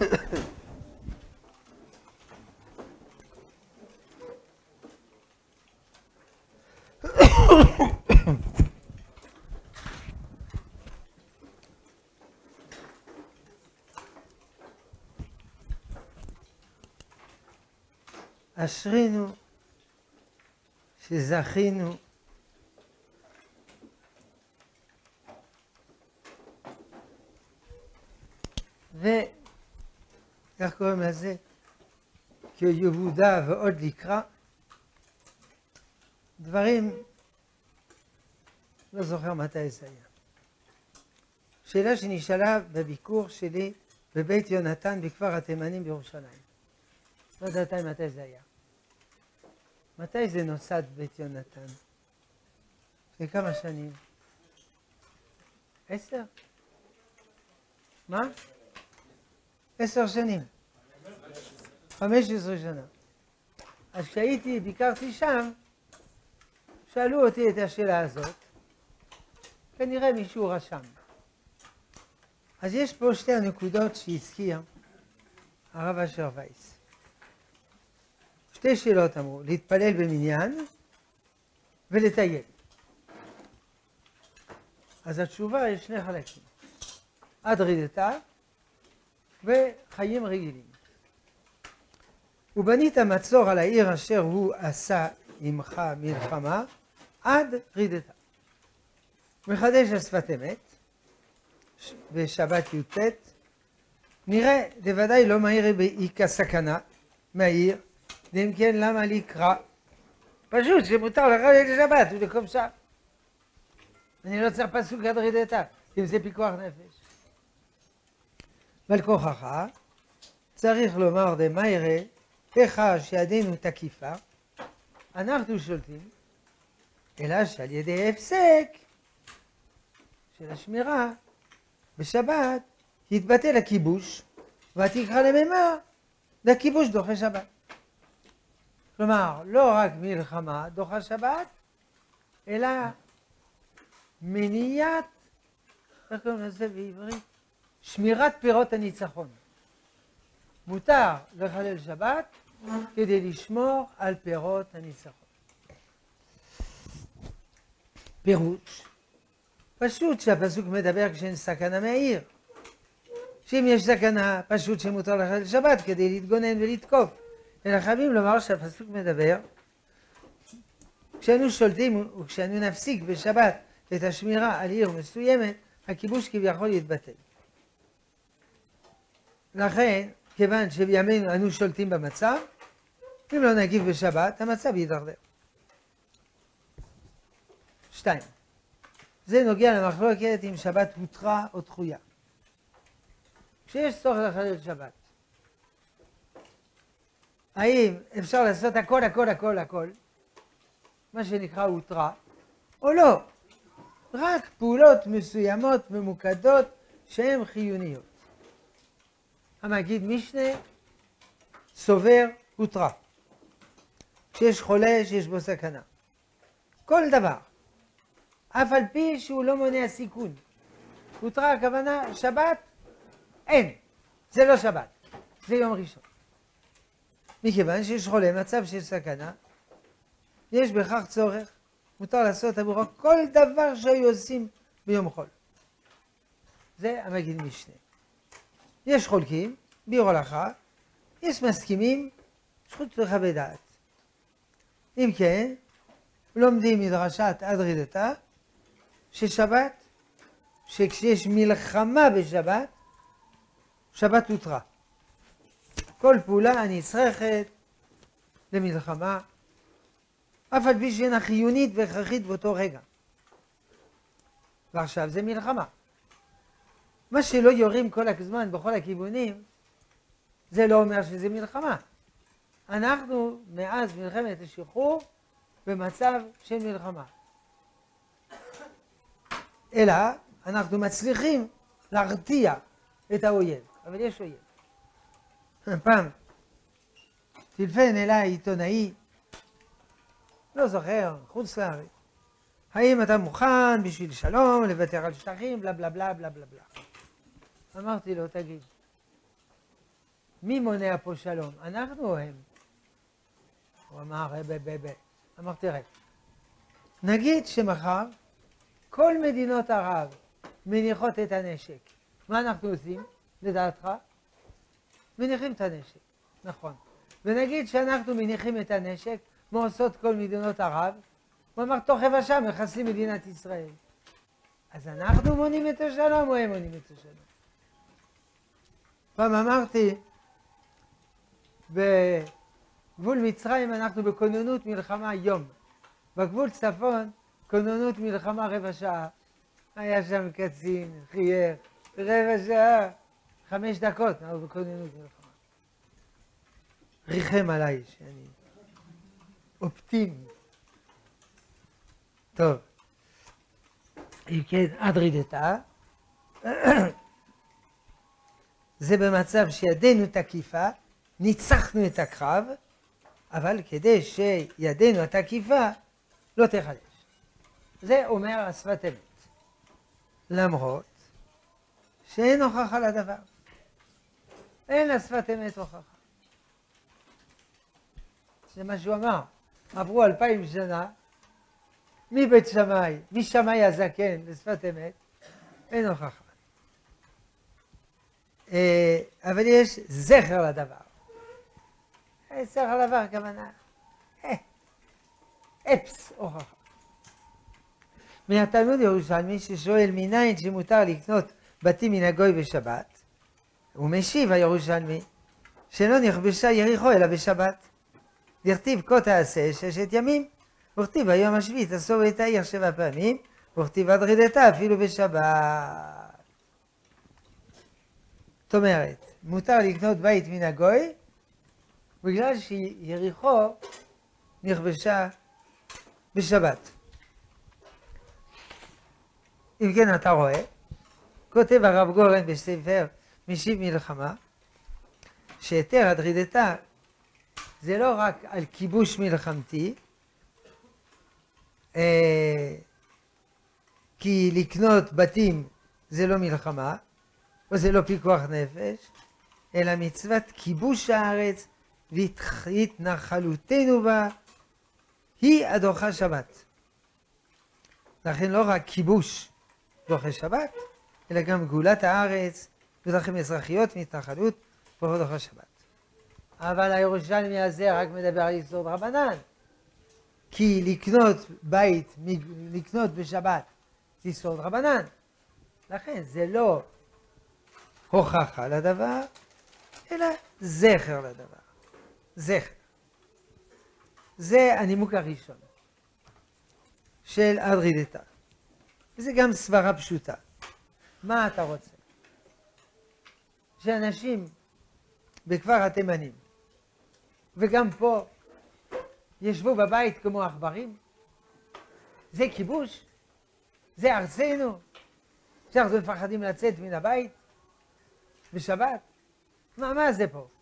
אשרינו שזכינו וכך קוראים לזה? כיהודה ועוד לקרא דברים, לא זוכר מתי זה היה. שאלה שנשאלה בביקור שלי בבית יונתן בכפר התימנים בירושלים. לא יודעת מתי זה היה. מתי זה נוסד בית יונתן? לפני כמה שנים? 10? מה? 10 שנים. 15 שנה. אז כשהייתי, ביקרתי שם, שאלו אותי את השאלה הזאת. כנראה מישהו רשם. אז יש פה שתי הנקודות שהזכיר הרב אשר וייס. שתי שאלות אמרו, להתפלל במניין ולטייל. אז התשובה יש שני חלקים. עד רידתה וחיים רגילים. ובנית מצור על העיר אשר הוא עשה עמך מלחמה עד רידתה. מחדש השפת אמת בשבת י"ט. נראה דוודאי לא מהיר באיכא סכנה מהעיר, ואם כן למה לקרא? פשוט שמותר לחלל שבת ולכובשה. אני לא צריך פסוק עד רידתה, אם זה פיקוח נפש. ועל כוחך צריך לומר דמיירא איכה שידנו תקיפה, אנחנו שולטים, אלא שעל ידי הפסק של השמירה בשבת יתבטל הכיבוש ותקרא למימה והכיבוש דוחה שבת. כלומר, לא רק מלחמה דוחה שבת, אלא מניעת, איך קוראים לזה בעברית? שמירת פירות הניצחון. מותר לחלל שבת כדי לשמור על פירות הניצחון. פירוש, פשוט שהפסוק מדבר כשאין סכנה מהעיר. שאם יש סכנה, פשוט שמותר לחלל שבת כדי להתגונן ולתקוף. אלא חייבים לומר שהפסוק מדבר כשאנו שולטים וכשאנו נפסיק בשבת את השמירה על עיר מסוימת, הכיבוש כביכול יתבטל. לכן, כיוון שבימינו אנו שולטים במצב, אם לא נגיב בשבת, המצב יידרדר. 2. זה נוגע למחלוקת אם שבת הותרה או דחויה. כשיש צורך לחלל שבת, האם אפשר לעשות הכל, מה שנקרא הותרה, או לא? רק פעולות מסוימות, ממוקדות, שהן חיוניות. המגיד משנה סובר הותרה. כשיש חולה שיש בו סכנה. כל דבר. אף על פי שהוא לא מונע סיכון. הותרה הכוונה שבת? אין. זה לא שבת. זה יום ראשון. מכיוון שיש חולה, מצב שיש סכנה, יש בכך צורך, מותר לעשות עבורו כל דבר שהיו עושים ביום חול. זה המגיד משנה. יש חולקים, ביור הלכה, יש מסכימים, זכות לכבד דעת. אם כן, לומדים מדרשת עד רידתה, ששבת, שכשיש מלחמה בשבת, שבת הותרה. כל פעולה הנצרכת למלחמה, אף על פי שאינה חיונית והכרחית באותו רגע. ועכשיו זה מלחמה. מה שלא יורים כל הזמן בכל הכיוונים, זה לא אומר שזה מלחמה. אנחנו מאז מלחמת השחרור במצב של מלחמה. אלא אנחנו מצליחים להרתיע את האויב. אבל יש אויב. פעם טלפן אליי עיתונאי, לא זוכר, חוץ לארץ. האם אתה מוכן בשביל שלום, לוותר על שטחים, בלה בלה בלה בלה בלה בלה. אמרתי לו, תגיד, מי מונע פה שלום? אנחנו או הם? הוא אמר, אמרתי, תראה, נגיד שמחר כל מדינות ערב מניחות את הנשק. מה אנחנו עושים, לדעתך? מניחים את הנשק, נכון. ונגיד שאנחנו מניחים את הנשק, מה עושות כל מדינות ערב? הוא אמר, תוך רבע שעה מחסלים מדינת ישראל. אז אנחנו מונים את השלום או הם מונים את השלום? פעם אמרתי, בגבול מצרים אנחנו בכוננות מלחמה יום. בגבול צפון, כוננות מלחמה רבע שעה. היה שם קצין, חייך, רבע שעה, 5 דקות, אנחנו בכוננות מלחמה. ריחם עליי שאני אופטימי. טוב, אם כן, עד רידתה. זה במצב שידינו תקיפה, ניצחנו את הקרב, אבל כדי שידינו התקיפה לא תחדש. זה אומר השפת אמת. למרות שאין הוכחה לדבר. אין לשפת אמת הוכחה. זה מה שהוא אמר. עברו 2000 שנה, מבית שמאי, משמאי הזקן לשפת אמת, אין הוכחה. אבל יש זכר לדבר. זכר לדבר, הכוונה. אפס הוכחה. מהתלמוד ירושלמי ששואל מניין שמותר לקנות בתים מן הגוי בשבת, הוא משיב הירושלמי שלא נכבשה יריחו אלא בשבת. דכתיב כה תעשה 6 ימים, וכתיב ביום השביעי תסוב את העיר 7 פעמים, וכתיב עד רידתה אפילו בשבת. זאת אומרת, מותר לקנות בית מן הגוי בגלל שיריחו נכבשה בשבת. אם כן אתה רואה, כותב הרב גורן בספר משיב מלחמה, שהיתר עד רידתה זה לא רק על כיבוש מלחמתי, כי לקנות בתים זה לא מלחמה, או זה לא פיקוח נפש, אלא מצוות כיבוש הארץ והתנחלותנו בה היא הדוחה שבת. לכן לא רק כיבוש דוחה שבת, אלא גם גאולת הארץ, בדרכים אזרחיות והתנחלות דוחה שבת. אבל הירושלמי הזה רק מדבר על יסוד רבנן. כי לקנות בית, לקנות בשבת, זה יסוד רבנן. לכן זה לא הוכחה לדבר, אלא זכר לדבר. זכר. זה הנימוק הראשון של עד רידתה. וזה גם סברה פשוטה. מה אתה רוצה? שאנשים בכפר התימנים, וגם פה, ישבו בבית כמו עכברים? זה כיבוש? זה ארצנו? שאנחנו מפחדים לצאת מן הבית בשבת? מה זה פה?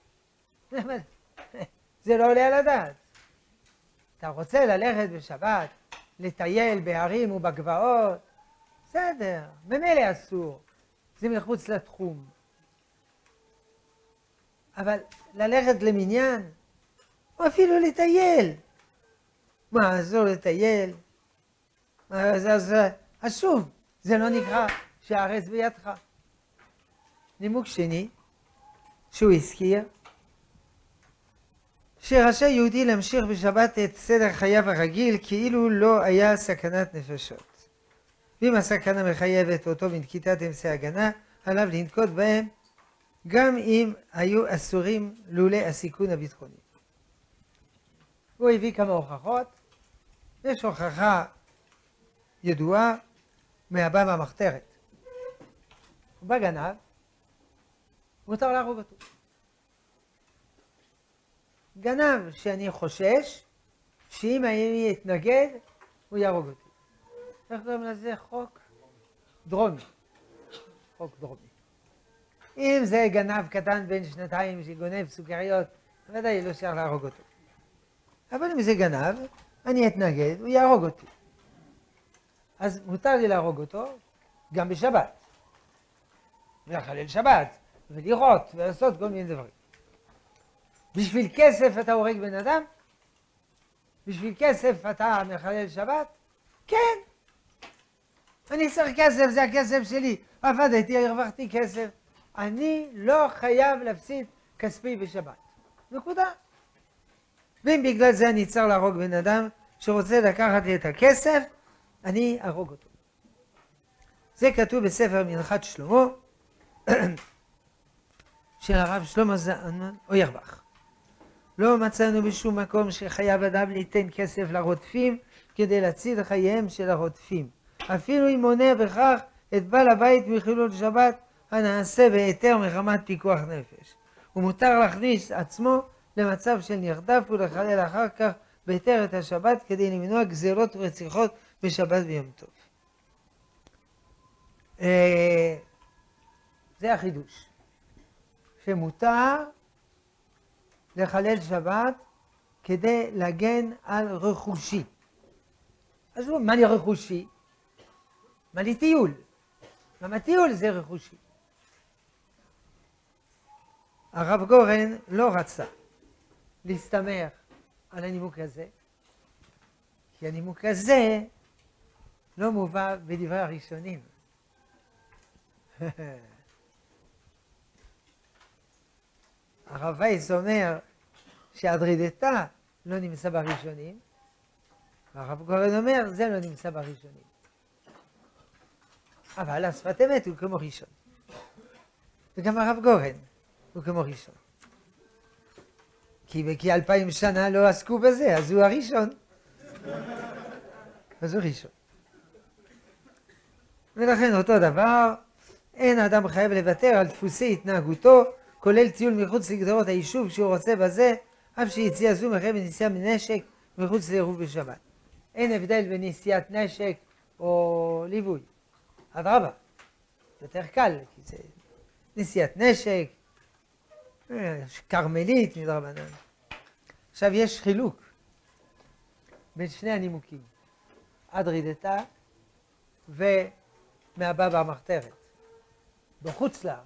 זה לא עולה על הדעת. אתה רוצה ללכת בשבת, לטייל בהרים ובגבעות? בסדר, ממילא אסור. זה מחוץ לתחום. אבל ללכת למניין, או אפילו לטייל. מה, אסור לטייל? אז שוב, זה לא נקרא שהארץ בידך. נימוק שני, שהוא הזכיר, שרשאי יהודי להמשיך בשבת את סדר חייו הרגיל כאילו לא היה סכנת נפשות. ואם הסכנה מחייבת אותו בנקיטת אמצעי הגנה, עליו לנקוט בהם גם אם היו אסורים לולא הסיכון הביטחוני. הוא הביא כמה הוכחות. יש הוכחה ידועה מהבא מהמחתרת. הוא בא גנב, מותר להרוג אותו. גנב שאני חושש שאם אני אתנגד, הוא יהרוג אותי. איך קוראים לזה? חוק דרומי. חוק דרומי. אם זה גנב קטן בן 2 שגונב סוכריות, ודאי לא צריך להרוג אותו. אבל אם זה גנב, אני אתנגד, הוא יהרוג אותי. אז מותר לי להרוג אותו גם בשבת. ולחלל שבת, ולראות, ולעשות כל מיני דברים. בשביל כסף אתה הורג בן אדם? בשביל כסף אתה מחלל שבת? כן. אני צריך כסף, זה הכסף שלי. עבדתי, הרווחתי כסף. אני לא חייב להפסיד כספי בשבת. נקודה. ואם בגלל זה אני צריך להרוג בן אדם שרוצה לקחת לי את הכסף, אני ארוג אותו. זה כתוב בספר מנחת שלמה, של הרב שלמה זלמן אוירבך. לא מצאנו בשום מקום שחייב אדם ליתן כסף לרודפים כדי להציל חייהם של הרודפים. אפילו אם מונע בכך את בעל הבית מחילול שבת הנעשה בהיתר מחמת פיקוח נפש. ומותר להכניס עצמו למצב של נרדף ולחלל אחר כך בהיתר את השבת כדי למנוע גזירות ורציחות בשבת ויום טוב. זה החידוש. שמותר לחלל שבת כדי להגן על רכושי. אז מה לי רכושי? מה לי טיול? למה טיול זה רכושי? הרב גורן לא רצה להסתמך על הנימוק הזה, כי הנימוק הזה לא מובא בדברי הראשונים. הרב וייס אומר שהדרידתה לא נמצא בראשונים, והרב גורן אומר זה לא נמצא בראשונים. אבל השפת אמת הוא כמו ראשון. וגם הרב גורן הוא כמו ראשון. כי 2000 שנה לא עסקו בזה, אז הוא הראשון. אז הוא ראשון. ולכן אותו דבר, אין האדם חייב לוותר על דפוסי התנהגותו, כולל טיול מחוץ לגדרות היישוב כשהוא רוצה בזה, אף שיציאה זו מחייב בנסיעה מנשק מחוץ לעירוב בשבת. אין הבדל בין נשיאת נשק או ליווי. אדרבה, יותר קל, כי זה נשיאת נשק, קרמלית מדרבנן. עכשיו יש חילוק בין שני הנימוקים, אדרידתה ומהבא במחתרת, בחוץ לארץ.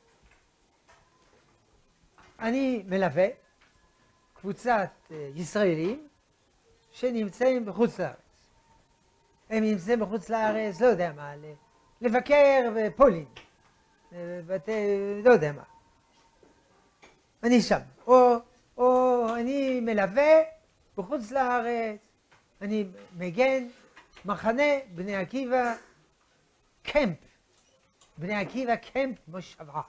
אני מלווה קבוצת ישראלים שנמצאים בחוץ לארץ. הם נמצאים בחוץ לארץ, לא יודע מה, לבקר בפולין, לא יודע מה. אני שם. או אני מלווה בחוץ לארץ, אני מגן מחנה בני עקיבא קמפ. בני עקיבא קמפ מושבה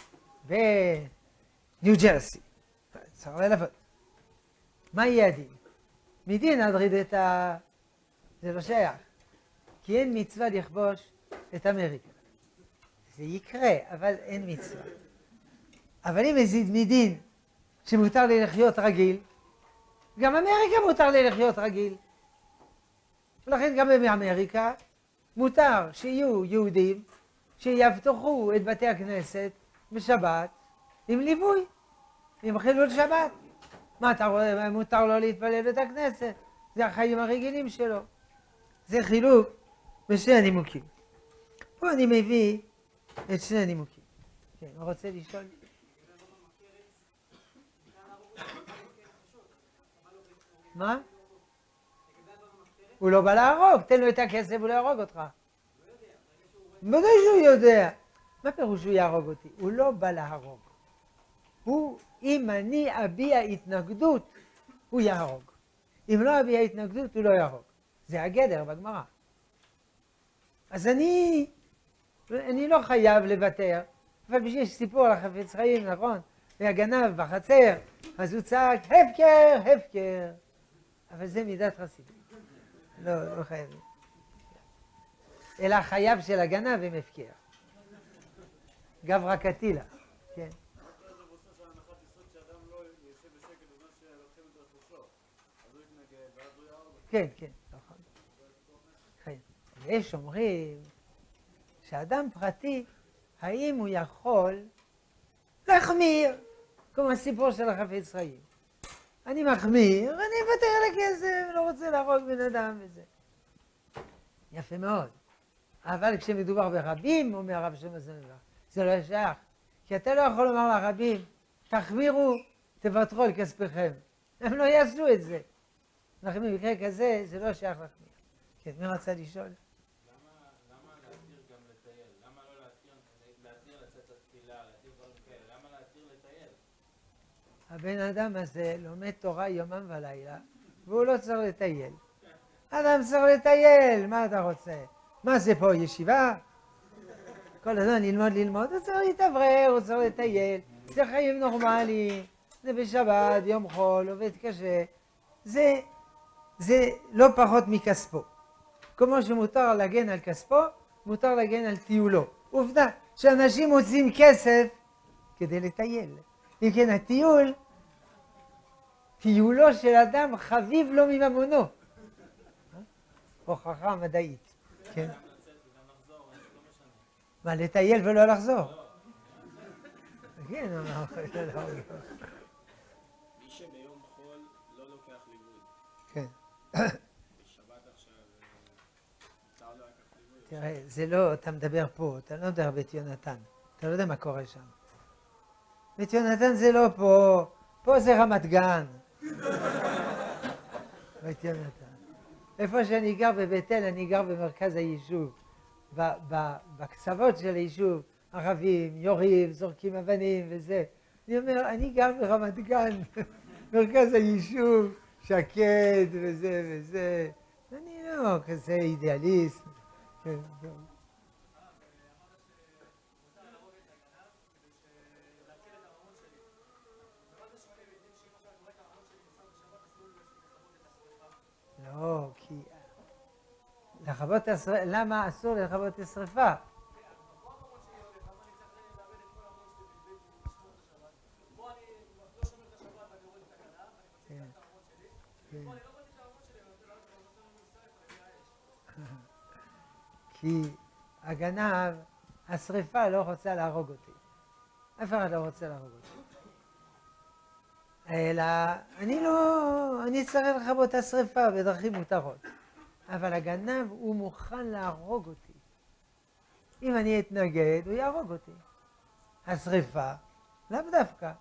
בניו ג'רסי. צריך ללוות. מה יהיה הדין? מדין אדרידתה זה לא שייך. כי אין מצווה לכבוש את אמריקה. זה יקרה, אבל אין מצווה. אבל אם מזיד מדין שמותר לי לחיות רגיל, גם אמריקה מותר לי לחיות רגיל. ולכן גם באמריקה מותר שיהיו יהודים שיבטחו את בתי הכנסת בשבת עם ליווי, עם חילול שבת. מה אתה רואה? מותר לו להתפלל בבית הכנסת. זה החיים הרגילים שלו. זה חילוק בשני הנימוקים. פה אני מביא את שני הנימוקים. כן, הוא רוצה לשאול? מה? הוא לא בא להרוג, תן לו את הכסף, הוא לא יהרוג אותך. בוודאי שהוא יודע. מה פירוש הוא יהרוג אותי? הוא לא בא להרוג. הוא, אם אני אביע התנגדות, הוא יהרוג. אם לא אביע התנגדות, הוא לא יהרוג. זה הגדר בגמרא. אז אני לא חייב לוותר, אבל בשביל סיפור על החפץ חיים, נכון? והגנב בחצר, אז הוא צעק, הפקר, הפקר. אבל זה מידת חסידות. לא חייבים. אלא חייו של הגנב הם הפקר. גברא קטילה, כן. כן, כן, נכון. יש אומרים שאדם פרטי, האם הוא יכול להחמיר, כמו הסיפור של החפץ חיים. אני מחמיר, אני מוותר על הכסף, לא רוצה להרוג בן אדם וזה. יפה מאוד. אבל כשמדובר ברבים, אומר הרב שלמה זלמן אוירבך, זה לא שייך. כי אתה לא יכול לומר לרבים, תחמירו תוותרו על כספיכם. הם לא יעשו את זה. לכן במקרה כזה, זה לא שייך להחמיר. כן, מי רצה לשאול? למה להתיר גם לטייל? למה לא להתיר לצאת לתפילה, להתיר דברים כאלה? למה להתיר לטייל? הבן אדם הזה לומד תורה יומם ולילה, והוא לא צריך לטייל. אדם צריך לטייל, מה אתה רוצה? מה זה פה, ישיבה? כל הזמן ללמוד, הוא צריך להתאוורר, הוא צריך לטייל. זה חיים נורמליים, זה בשבת, יום חול, עובד קשה. זה לא פחות מכספו. כמו שמותר להגן על כספו, מותר להגן על טיולו. עובדה שאנשים מוצאים כסף כדי לטייל. אם כן, טיולו של אדם חביב לו מממונו. הוכחה מדעית. כן. מה, לטייל ולא לחזור? כן, אמר. מי שביום חול לא לוקח ליווי. כן. בשבת עכשיו, מותר לו לקחת ליווי. תראה, זה לא, אתה מדבר פה, אתה לא מדבר בית יונתן. אתה לא יודע מה קורה שם. בית יונתן זה לא פה, פה זה רמת גן. בית יונתן. איפה שאני גר בבית אל, אני גר במרכז היישוב. בקצוות של היישוב, ערבים, יורים, זורקים אבנים וזה. אני אומר, אני גר ברמת גן, מרכז היישוב, שקט וזה וזה. אני לא כזה אידיאליסט. כן, טוב. לא, כי... לכבות השרפה, למה אסור לכבות השרפה? כי הגנב, השרפה לא רוצה להרוג אותי. אף אחד לא רוצה להרוג אותי. אלא, אני צריך לכבות את השרפה בדרכים מותרות. אבל הגנב הוא מוכן להרוג אותי. אם אני אתנגד, הוא יהרוג אותי. השרפה, לאו דווקא.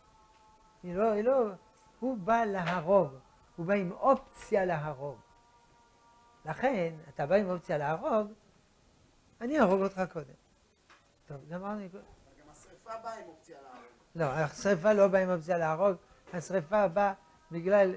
הוא בא להרוג. הוא בא עם אופציה להרוג. לכן, אתה בא עם אופציה להרוג, אני אהרוג אותך קודם. טוב, גמרנו. גם השריפה באה עם אופציה להרוג. לא, השריפה לא באה עם אופציה להרוג. השריפה באה בגלל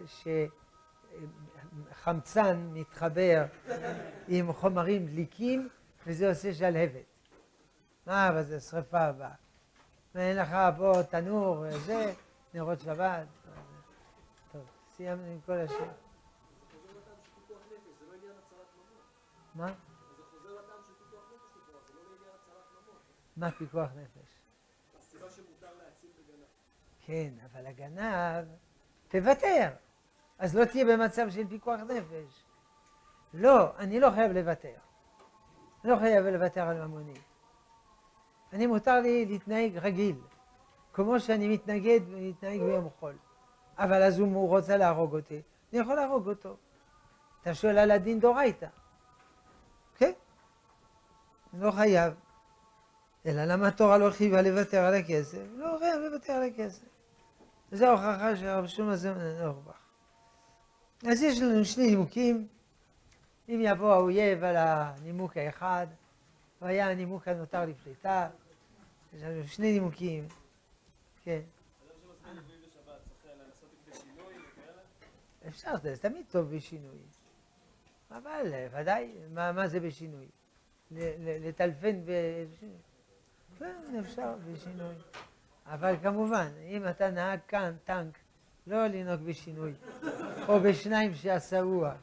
חמצן מתחבר עם חומרים דליקים, וזה עושה שלהבת. מה, אבל זה שריפה הבאה. ואין לך פה תנור וזה, נרות שבת. טוב, סיימנו עם כל השם. זה חוזר לטעם של פיקוח נפש, זה לא עניין הצלת ממון. מה? זה חוזר לטעם של פיקוח נפש לכאורה, זה לא לעניין הצלת ממון. מה פיקוח נפש? הסיבה שמותר להציל בגנב. כן, אבל הגנב, תוותר. אז לא תהיה במצב של פיקוח נפש. לא, אני לא חייב לוותר. לא חייב לוותר על ממוני. אני מותר לי להתנהג רגיל, כמו שאני מתנהג ביום חול. אבל אז הוא רוצה להרוג אותי, אני יכול להרוג אותו. אתה שואל על הדין דורייתא. כן? לא חייב. אלא למה התורה לא חייבה לוותר על הכסף? לא חייב לוותר על הכסף. זו ההוכחה שהרב שלמה זלמן אוירבך. אז יש לנו שני נימוקים. אם יבוא האויב על הנימוק האחד, והיה הנימוק הנותר לפליטה, יש לנו שני נימוקים. כן. אדם שמזמין ליווי בשבת, צריך לעשות בשינוי וכאלה? אפשר, זה תמיד טוב בשינוי. אבל ודאי, מה זה בשינוי? לטלפן בשינוי? כן, אפשר בשינוי. אבל כמובן, אם אתה נהג כאן טנק, לא לנהוג בשינוי, או בשניים שעשאוה.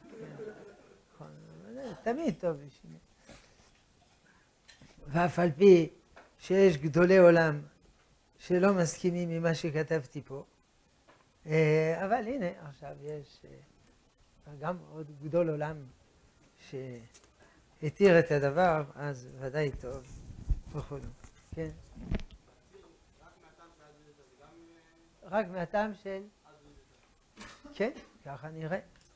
תמיד טוב בשינוי. ואף על פי שיש גדולי עולם שלא מסכימים ממה שכתבתי פה, אבל הנה, עכשיו יש גם עוד גדול עולם שהתיר את הדבר, אז ודאי טוב וכו'. כן? רק מהטעם של... כן, ככה נראה.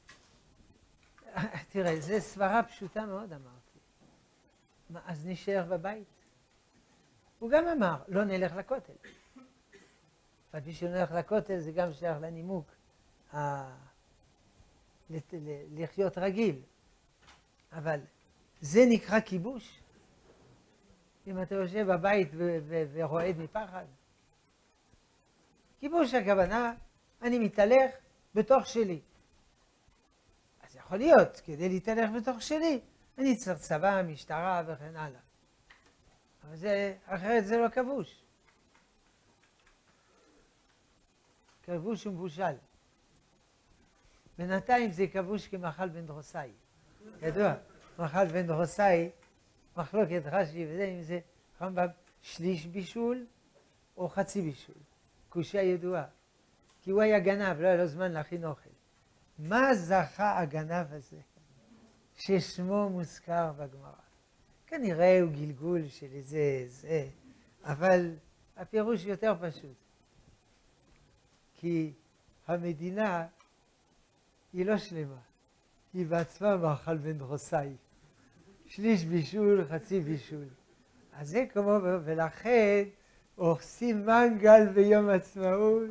תראה, זו סברה פשוטה מאוד, אמרתי. מה, אז נשאר בבית? הוא גם אמר, לא נלך לכותל. על פי שהוא הולך לכותל זה גם שייך לנימוק לחיות רגיל. אבל זה נקרא כיבוש? אם אתה יושב בבית ורועד מפחד? כיבוש הכוונה, אני מתהלך בתוך שלי. אז יכול להיות, כדי להתהלך בתוך שלי, אני צריך צבא, משטרה וכן הלאה. אבל זה, אחרת זה לא כבוש. כבוש ומבושל. בינתיים זה כבוש כמאכל בן דרוסאי. ידוע, מאכל בן דרוסאי, מחלוקת רש"י וזה, אם זה רמב"ם שליש בישול או חצי בישול. קושיה ידועה. כי הוא היה גנב, לא היה לו זמן להכין אוכל. מה זכה הגנב הזה ששמו מוזכר בגמרא? כנראה הוא גלגול של איזה זה, אבל הפירוש יותר פשוט. כי המדינה היא לא שלמה, היא בעצמה מאכל בן דרוסאי. שליש בישול, חצי בישול. אז זה כמו, ולכן עושים מנגל ביום עצמאות,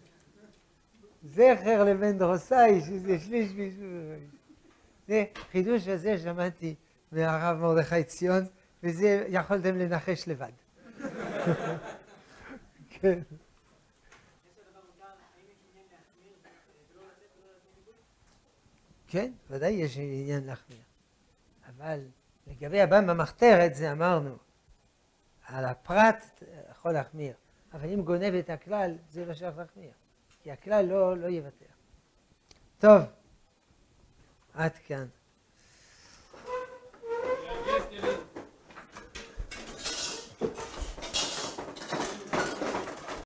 זכר לבן דרוסאי, שזה שליש בישול. זה חידוש הזה שמעתי מהרב מרדכי ציון, וזה יכולתם לנחש לבד. כן. כן, ודאי יש עניין להחמיר. אבל לגבי הבא במחתרת, זה אמרנו, על הפרט יכול להחמיר. אבל אם גונב את הכלל, זה לא שייך להחמיר. כי הכלל לא יוותר. טוב, עד כאן.